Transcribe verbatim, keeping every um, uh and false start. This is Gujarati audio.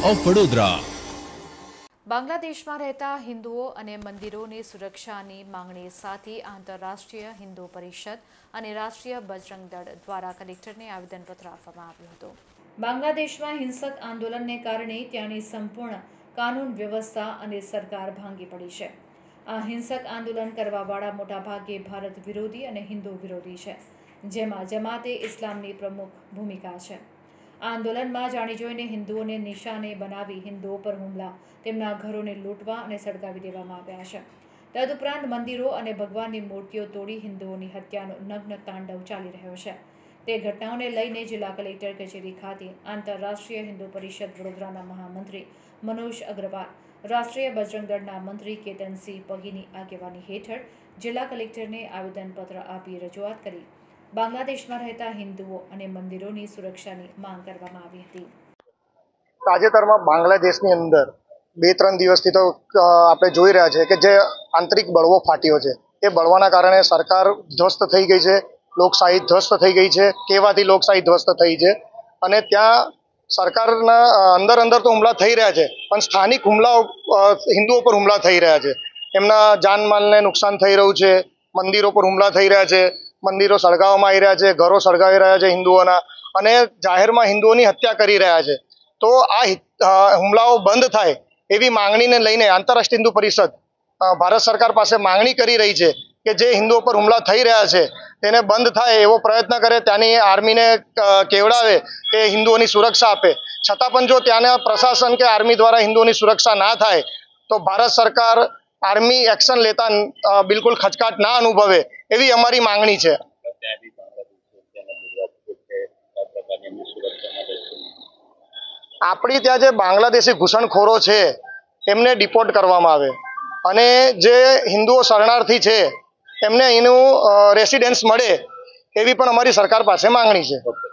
ઓફ વડોદરા। બાંગ્લાદેશમાં રહેતા હિન્દુઓ અને મંદિરોની સુરક્ષાની માંગણી સાથે આંતરરાષ્ટ્રીય હિન્દુ પરિષદ અને રાષ્ટ્રીય બજરંગ દળ દ્વારા કલેક્ટરને આવેદનપત્ર આપવામાં આવ્યું હતું। બાંગ્લાદેશમાં હિંસક આંદોલનને કારણે ત્યાંની સંપૂર્ણ કાનૂન વ્યવસ્થા અને સરકાર ભાંગી પડી છે। આ હિંસક આંદોલન કરવાવાળા મોટાભાગે ભારત વિરોધી અને હિન્દુ વિરોધી છે, જેમાં જમાતે ઇસ્લામની પ્રમુખ ભૂમિકા છે। આ આંદોલનમાં જાણી જોઈને હિન્દુઓને નિશાને બનાવી હિન્દુઓ પર હુમલા, તેમના ઘરોને લૂંટવા અને સળગાવી દેવામાં આવ્યા છે। તદુપરાંત મંદિરો અને ભગવાનની મૂર્તિઓ તોડી હિન્દુઓની હત્યાનો નગ્ન તાંડવ ચાલી રહ્યો છે। તે ઘટનાઓને લઈને જિલ્લા કલેક્ટર કચેરી ખાતે આંતરરાષ્ટ્રીય હિન્દુ પરિષદ વડોદરાના મહામંત્રી મનોજ અગ્રવાલ, રાષ્ટ્રીય બજરંગ દળના મંત્રી કેતનસિંહ પગીની આગેવાની હેઠળ જિલ્લા કલેક્ટરને આવેદનપત્ર આપી રજૂઆત કરી બાંગ્લાદેશમાં રહેતા હિન્દુઓ અને મંદિરોની સુરક્ષાની માંગ કરવામાં આવી હતી। તાજેતરમાં બાંગ્લાદેશની અંદર બે ત્રણ દિવસથી તો આપણે જોઈ રહ્યા છે કે જે આંતરિક બળવો ફાટ્યો છે, એ બળવાના કારણે સરકાર ધ્વસ્ત થઈ ગઈ છે, લોકશાહી ધ્વસ્ત થઈ ગઈ છે, કહેવાથી લોકશાહી ધ્વસ્ત થઈ છે। અને ત્યાં સરકારના અંદર અંદર તો હુમલા થઈ રહ્યા છે, પણ સ્થાનિક હુમલાઓ હિન્દુઓ પર હુમલા થઈ રહ્યા છે। એમના જાનમાલને નુકસાન થઈ રહ્યું છે, મંદિરો પર હુમલા થઈ રહ્યા છે, મંદિરો સળગાવવામાં આવી રહ્યા છે, ઘરો સળગાવી રહ્યા છે હિન્દુઓના, અને જાહેરમાં હિન્દુઓની હત્યા કરી રહ્યા છે। તો આ હુમલાઓ બંધ થાય એવી માંગણીને લઈને આંતરરાષ્ટ્રીય હિન્દુ પરિષદ ભારત સરકાર પાસે માંગણી કરી રહી છે કે જે હિન્દુઓ પર હુમલા થઈ રહ્યા છે તેને બંધ થાય એવો પ્રયત્ન કરે, ત્યાંની આર્મીને કેવડાવે કે હિન્દુઓની સુરક્ષા આપે। છતાં પણ જો ત્યાંના પ્રશાસન કે આર્મી દ્વારા હિન્દુઓની સુરક્ષા ના થાય તો ભારત સરકાર આર્મી એક્શન લેતા બિલકુલ ખચકાટ ના અનુભવે એવી અમારી માંગણી છે। આપણી ત્યાં જે બાંગ્લાદેશી ઘૂસણખોરો છે એમને ડિપોર્ટ કરવામાં આવે, અને જે હિન્દુઓ શરણાર્થી છે એમને અહીંનું રેસિડેન્સ મળે એવી પણ અમારી સરકાર પાસે માંગણી છે।